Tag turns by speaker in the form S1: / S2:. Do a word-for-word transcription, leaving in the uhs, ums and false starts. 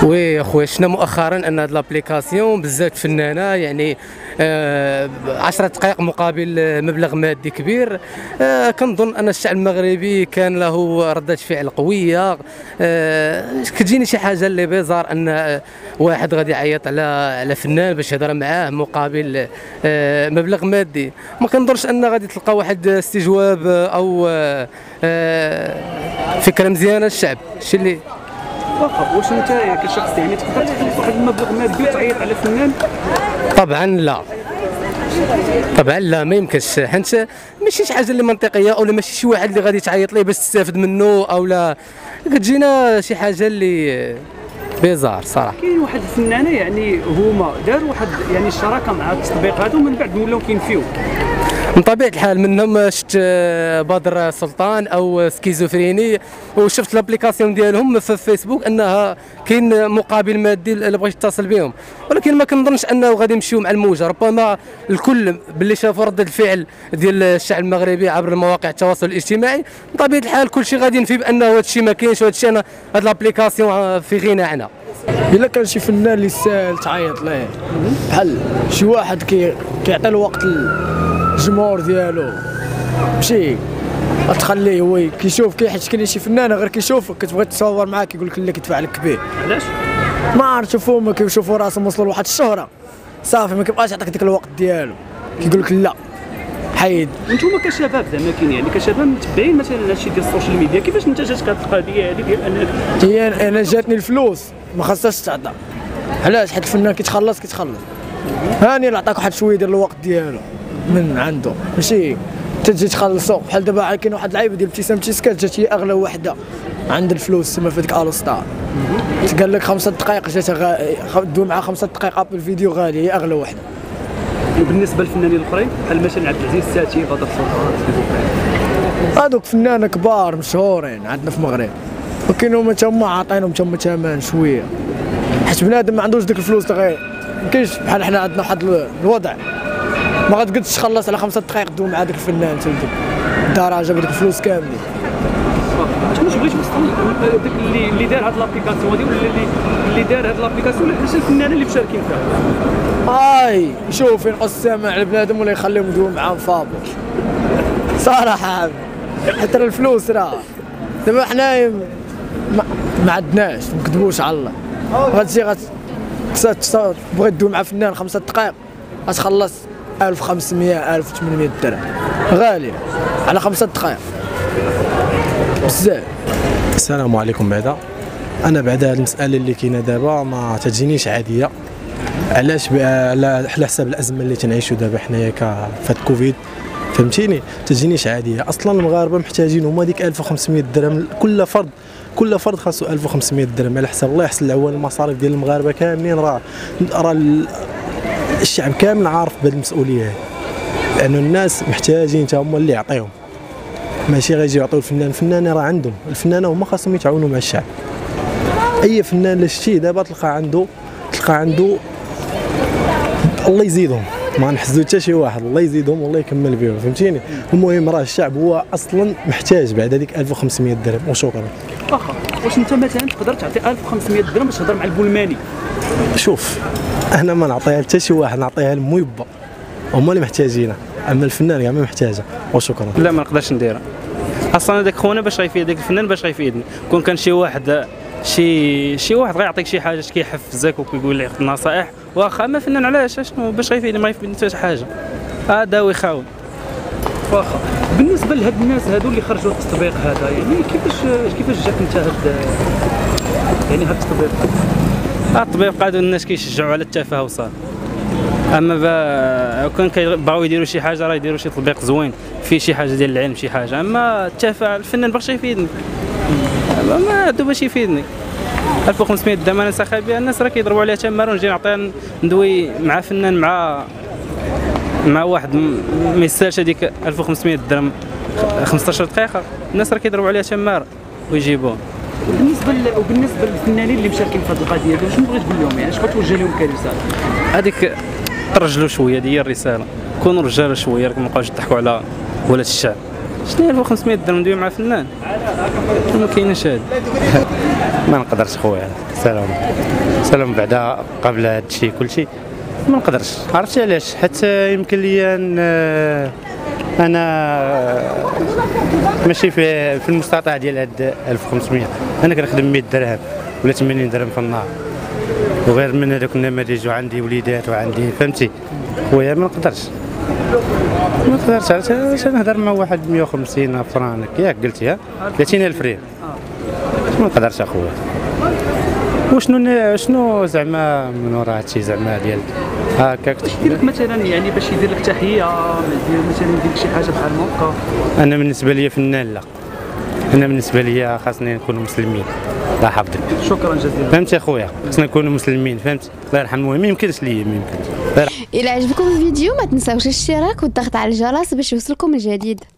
S1: وي اخويا شفنا مؤخرا ان هاد لابليكاسيون بزاف فنانه يعني آه عشر دقائق مقابل مبلغ مادي كبير. آه كنظن ان الشعب المغربي كان له ردة فعل قويه. آه كتجيني شي حاجه اللي بيزار ان واحد غادي يعيط على على فنان باش يهضر معاه مقابل آه مبلغ مادي. ما كنظنش ان غادي تلقى واحد استجواب او آه فكره مزيانه للشعب. شي اللي
S2: واخا واش انت كشخص يعني تقدر تحط واحد المبلغ مادي وتعيط على فنان؟
S1: طبعا لا، طبعا لا، ما يمكنش، حيت ماشي شي حاجه اللي منطقيه او ماشي شي واحد اللي غادي تعيط ليه باش تستافد منه او لا. كتجينا شي حاجه اللي بيزار صراحه.
S2: كاين واحد الفنانه يعني هما داروا واحد يعني الشراكه مع التطبيق هذا ومن بعد ولاو كينفيو.
S1: من طبيعه الحال منهم شفت بدر سلطان او سكيزوفريني، وشفت لابليكاسيون ديالهم في فيسبوك انها كاين مقابل مادي اللي بغى يتصل بهم، ولكن ما كنظنش انه غادي يمشيو مع الموجه. ربما الكل باللي شافوا رده الفعل ديال الشعب المغربي عبر مواقع التواصل الاجتماعي، من طبيعه الحال كلشي غادي ينفي بانه هذا الشيء ما كاينش وهذا الشيء. انا هاد لابليكاسيون في غنى عنها.
S3: الا كان شي فنان اللي يستاهل تعيط ليه، بحال شي واحد كي كيعطي الوقت الجمهور ديالو، ماشي غتخليه هو كيشوف كي حيت كاين شي فنانه غير كيشوفك كتبغي تصور معاه كيقول لك لا كيدفع لك كبير.
S2: علاش؟
S3: ما عرفت شوفوا هما كيشوفوا راسهم وصلوا لواحد الشهره صافي ما كيبقاش يعطيك ديك الوقت ديالو، كيقول لك لا حيد.
S2: انتوما كشباب زعما كاين يعني كشباب متبعين مثلا هادشي ديال السوشيال ميديا، كيفاش انت جاتك هاد القضيه هذه ديال انك
S3: هي انا جاتني الفلوس ما خاصهاش تعطى؟ علاش؟ حيت الفنان كيتخلص كيتخلص هاني اللي عطاك واحد شويه ديال الوقت ديالو من عنده، ماشي تجي تخلصو. بحال دابا كاين واحد اللعيبه ديال ابتسام تيسكات جات هي اغلى وحده عند الفلوس تما في ديك الو ستار، قال لك خمسة دقائق جاتها غا... دو معها خمسة دقائق في الفيديو غاليه، هي اغلى وحده.
S2: وبالنسبه للفنانين الاخرين بحال مثلا عبد العزيز الساتي، بدر سلطان،
S3: هادوك فنانه كبار مشهورين عندنا في المغرب، ولكن هما تما عاطينهم تما ثمن شويه، حيت بنادم ما عندوش ديك الفلوس غير ما كاينش بحال حنا عندنا واحد الوضع ما غتقدش تخلص على خمسة دقائق دوم مع داك الفنان تما الدرجه بديك الفلوس كاملين.
S2: واش بغيتي توصل داك اللي اللي دار هاد لابليكاسيون هادي ولا اللي اللي دار هاد لابليكاسيون حتى الفنانين اللي مشاركين فيها؟
S3: اي شوف ينقص السمع على بنادم ولا يخليهم يدوم معاهم فابور صراحه، حتى الفلوس راه دابا حنايا ما, ما عندناش، ما نكذبوش على الله. غتجي غت بغيت تدوم مع فنان خمسة دقائق غتخلص ألف وخمسمية ألف وثمانمية درهم، غاليه على خمسة دقائق بزاف.
S4: السلام عليكم. بعدا انا بعد هذه المساله اللي كاينه دابا ما تجينيش عاديه. علاش؟ على حساب الازمه اللي تنعيشوا دابا حنايا كفات كوفيد، فهمتيني، تجينيش عاديه. اصلا المغاربه محتاجين هما ديك ألف وخمسمية درهم كل فرد، كل فرد خاصو ألف وخمسمية درهم على حساب الله يحسن العوان. المصاريف ديال المغاربه كاملين راه راه الشعب كامل عارف بهذه المسؤوليه هذه، لانه الناس محتاجين حتى هما اللي يعطيهم، ماشي غيجي يعطيو الفنان. الفنان راه عندهم، الفنانه هما خاصهم يتعاونوا مع الشعب. اي فنان اللي شتي دابا تلقى عنده تلقى عنده الله يزيدهم، ما نحسدو حتى شي واحد، الله يزيدهم والله يكمل بهم، فهمتيني. المهم راه الشعب هو اصلا محتاج بعد هذيك ألف وخمسمية درهم. وشكرا.
S2: واخا واش انت مثلا تقدر تعطي ألف وخمسمية درهم باش تهضر مع البولماني؟
S4: شوف انا ما نعطيها حتى شي واحد، نعطيها لمو يبا، هما اللي محتاجينها، اما الفنان كاع ما محتاجه. وشكرا.
S5: لا ما نقدرش نديرها اصلا. هذاك خونا باش غيفيد داك الفنان، باش غيفيدني كون كان شي واحد شي شي واحد غيعطيك شي حاجه كيحفزك وكيقول لك نصائح، واخا اما فنان علاش شنو باش غيفيدني؟ ما يفيدني حتى شي حاجه، هذا هو يخاون.
S2: واخا بالنسبه لهاد الناس هادو اللي خرجوا التطبيق هذا، يعني كيفاش كيفاش جاك انت هاد يعني هاد التطبيق؟
S5: التطبيق قعدوا الناس كيشجعوا على التفاهه وصافي. اما با كون كيبغيو يديروا شي حاجه راه يديروا شي تطبيق زوين فيه شي حاجه ديال العلم شي حاجه، اما التفاهه الفنان باغاش يفيدني، ما عندو باش يفيدني. ألف وخمسمية درهم انا ساخا بها، الناس راه كيضربوا عليها تماره، ونجي نعطيها ندوي مع فنان مع مع واحد ما يسالش هذيك ألف وخمسمية درهم خمسطاش دقيقه، الناس راه كيضربوا عليها تماره ويجيبوها.
S2: وبالنسبه ل... وبالنسبه للفنانين اللي مشاركين في هذه القضيه ديال شنو بغيت تقول لهم؟ يعني شنو توجه لهم كرساله؟
S5: هذيك ترجلوا شويه، هذه هي الرساله، كونوا رجاله شويه، راكم ما بقاوش تضحكوا على ولاد الشعب. شنو هي ألف وخمسمية درهم ندوي مع فنان؟ ما كايناش هذا.
S6: ما نقدرش خويا. سلام سلام بعدا قبل هذا الشيء كل شيء ما نقدرش. عرفتي علاش؟ حتى يمكن لي انا ماشي في في المستطاع ديال هاد ألف وخمسمية، انا كنخدم مية درهم ولا ثمانين درهم في النهار، وغير من هذوك النماذج وعندي وليدات وعندي فهمتي خويا ما نقدرش ما نقدرش. علاش نهضر مع واحد مية وخمسين فرانك ياك قلتي ها ثلاثين ألف ريال ما نقدرش اخويا. وشنو شنو زعما من وراء هادشي زعما ديال هكاك
S2: يدير لك مثلا يعني باش يدير لك تحيه يدير مثلا يدير لك شي حاجه بحال هكا؟
S6: انا بالنسبه لي فنان لا، انا بالنسبه لي خاصني نكونوا مسلمين. الله يحفظك.
S2: شكرا جزيلا.
S6: فهمتي اخويا خاصنا نكونوا مسلمين فهمت. الله يرحم المهم ما يمكنش ليا ما يمكنش.
S7: الى عجبكم الفيديو ما تنساوش الاشتراك والضغط على الجرس باش يوصلكم الجديد.